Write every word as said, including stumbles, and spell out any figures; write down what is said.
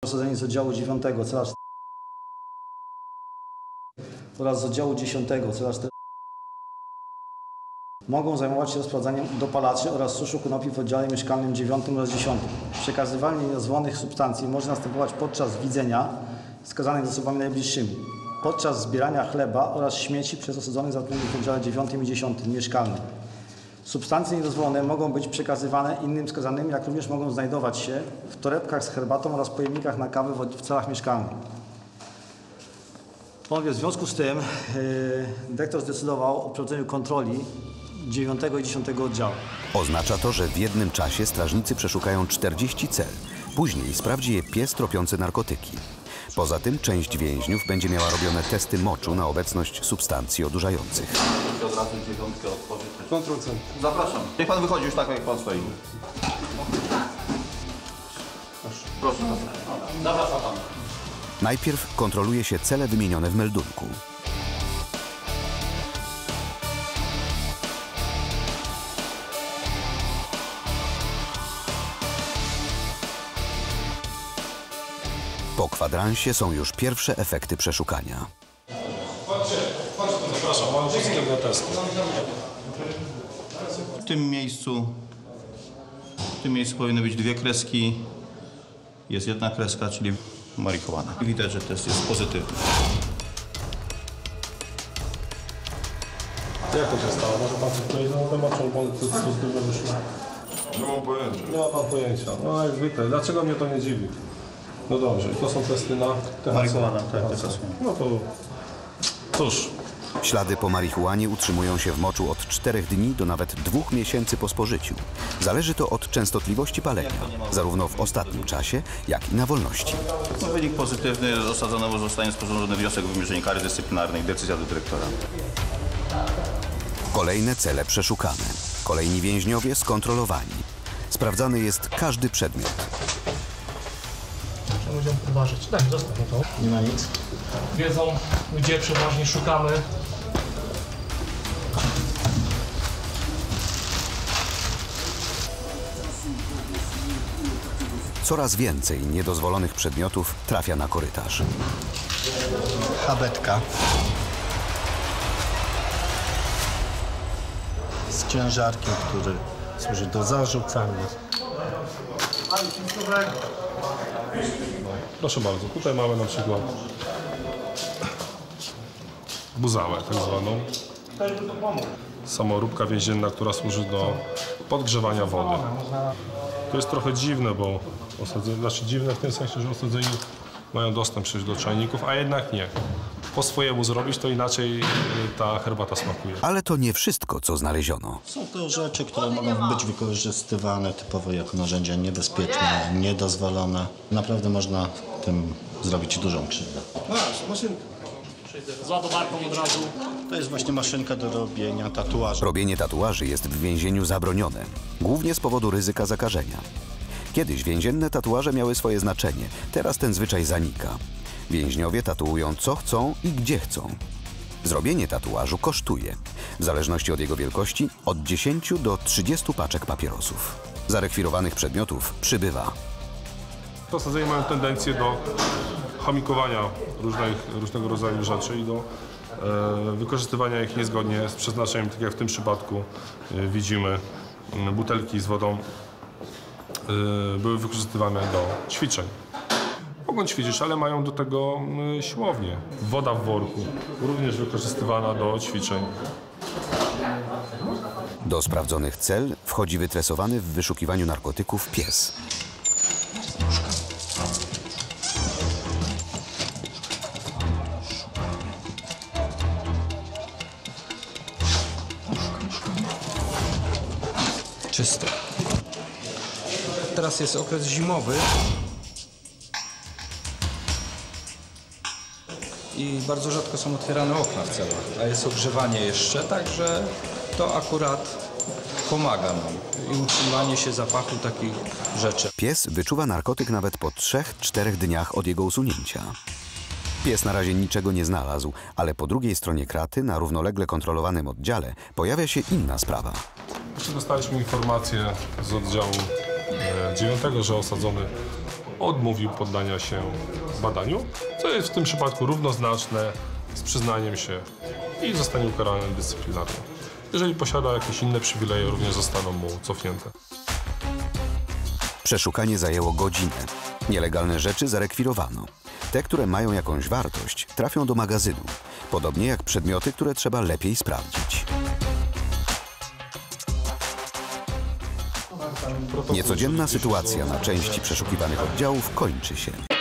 Osadzeni z oddziału dziewiątego cela oraz z oddziału dziesiątego cela mogą zajmować się rozprowadzaniem dopalaczy oraz suszu konopi w oddziale mieszkalnym dziewiątym oraz dziesiątym. Przekazywanie niedozwolonych substancji może następować podczas widzenia skazanych z osobami najbliższymi, podczas zbierania chleba oraz śmieci przez osadzonych zatrudnionych w oddziale dziewiątym i dziesiątym mieszkalnym. Substancje niedozwolone mogą być przekazywane innym skazanym, jak również mogą znajdować się w torebkach z herbatą oraz pojemnikach na kawę w celach mieszkalnych. Panowie, w związku z tym yy, dyrektor zdecydował o prowadzeniu kontroli dziewiątego i dziesiątego oddziału. Oznacza to, że w jednym czasie strażnicy przeszukają czterdzieści cel. Później sprawdzi je pies tropiący narkotyki. Poza tym część więźniów będzie miała robione testy moczu na obecność substancji odurzających. Od razu dziewiątkę otworzyć. Kontrol cen. Zapraszam. Niech pan wychodzi już tak, jak pan stoi. Proszę. Zapraszam pan. Najpierw kontroluje się cele wymienione w meldunku. Po kwadransie są już pierwsze efekty przeszukania. Zapraszam, mam pozytywne testy. W tym miejscu, w tym miejscu powinny być dwie kreski. Jest jedna kreska, czyli marihuana. Widać, że test jest pozytywny. Jak to się stało? Może pan coś powiedzieć na temat, czemu pan pozytywnie wyszło? Nie mam pojęcia. Nie ma pan pojęcia. No jak zwykle. Dlaczego mnie to nie dziwi? No dobrze, to są testy na T H C. Marihuana, tak, T H C. No to cóż. Ślady po marihuanie utrzymują się w moczu od czterech dni do nawet dwóch miesięcy po spożyciu. Zależy to od częstotliwości palenia, zarówno w ostatnim czasie, jak i na wolności. No, wynik pozytywny, osadzono zostanie sporządzony wniosek o wymierzenie kary dyscyplinarnej, decyzja do dyrektora. Kolejne cele przeszukane. Kolejni więźniowie skontrolowani. Sprawdzany jest każdy przedmiot. Ludziom uważać. Tak, zostawmy to. Nie ma nic. Wiedzą, gdzie przeważnie szukamy. Coraz więcej niedozwolonych przedmiotów trafia na korytarz. Habetka z ciężarkiem, który służy do zarzucania. Proszę bardzo, tutaj mamy na przykład buzałę tak zwaną. Samoróbka więzienna, która służy do podgrzewania wody. To jest trochę dziwne, bo osadzeni, znaczy dziwne w tym sensie, że osadzeni mają dostęp przecież do czajników, a jednak nie. Po swojemu zrobić, to inaczej ta herbata smakuje. Ale to nie wszystko, co znaleziono. Są to rzeczy, które mogą być wykorzystywane typowo jako narzędzia niebezpieczne, niedozwolone. Naprawdę można tym zrobić dużą krzywdę. Z ładowarką od razu. To jest właśnie maszynka do robienia tatuaży. Robienie tatuaży jest w więzieniu zabronione, głównie z powodu ryzyka zakażenia. Kiedyś więzienne tatuaże miały swoje znaczenie, teraz ten zwyczaj zanika. Więźniowie tatuują co chcą i gdzie chcą. Zrobienie tatuażu kosztuje, w zależności od jego wielkości, od dziesięciu do trzydziestu paczek papierosów. Zarekwirowanych przedmiotów przybywa. Osadzeni mają tendencję do chomikowania różnych, różnego rodzaju rzeczy i do e, wykorzystywania ich niezgodnie z przeznaczeniem, tak jak w tym przypadku e, widzimy e, butelki z wodą e, były wykorzystywane do ćwiczeń. Mogą ćwiczyć, ale mają do tego e, siłownię. Woda w worku również wykorzystywana do ćwiczeń. Do sprawdzonych cel wchodzi wytresowany w wyszukiwaniu narkotyków pies. Czyste. Teraz jest okres zimowy i bardzo rzadko są otwierane okna w celach, a jest ogrzewanie jeszcze, także to akurat pomaga nam i utrzymanie się zapachu takich rzeczy. Pies wyczuwa narkotyk nawet po trzech, czterech dniach od jego usunięcia. Pies na razie niczego nie znalazł, ale po drugiej stronie kraty, na równolegle kontrolowanym oddziale, pojawia się inna sprawa. Jeszcze dostaliśmy informację z oddziału dziewiątego, że osadzony odmówił poddania się badaniu, co jest w tym przypadku równoznaczne z przyznaniem się i zostanie ukarany dyscyplinarnie. Jeżeli posiada jakieś inne przywileje, również zostaną mu cofnięte. Przeszukanie zajęło godzinę. Nielegalne rzeczy zarekwirowano. Te, które mają jakąś wartość, trafią do magazynu. Podobnie jak przedmioty, które trzeba lepiej sprawdzić. Niecodzienna sytuacja na części przeszukiwanych oddziałów kończy się.